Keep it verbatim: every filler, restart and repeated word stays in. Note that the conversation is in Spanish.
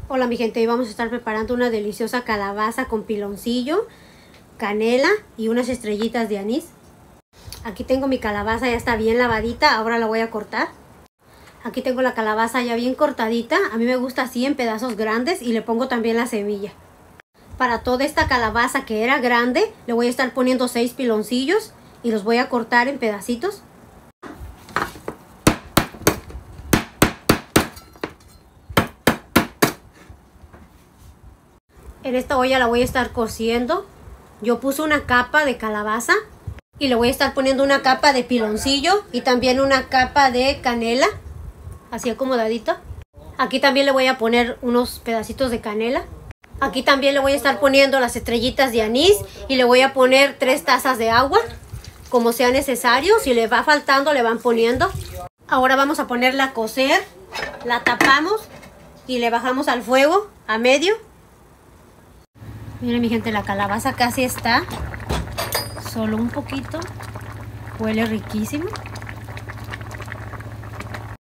Hola mi gente, hoy vamos a estar preparando una deliciosa calabaza con piloncillo, canela y unas estrellitas de anís. Aquí tengo mi calabaza, ya está bien lavadita, ahora la voy a cortar. Aquí tengo la calabaza ya bien cortadita, a mí me gusta así en pedazos grandes y le pongo también la semilla. Para toda esta calabaza que era grande, le voy a estar poniendo seis piloncillos y los voy a cortar en pedacitos. En esta olla la voy a estar cociendo. Yo puse una capa de calabaza y le voy a estar poniendo una capa de piloncillo y también una capa de canela, así acomodadito. Aquí también le voy a poner unos pedacitos de canela. Aquí también le voy a estar poniendo las estrellitas de anís y le voy a poner tres tazas de agua, como sea necesario. Si le va faltando le van poniendo. Ahora vamos a ponerla a cocer. La tapamos y le bajamos al fuego a medio. Miren mi gente, la calabaza casi está, solo un poquito, huele riquísimo.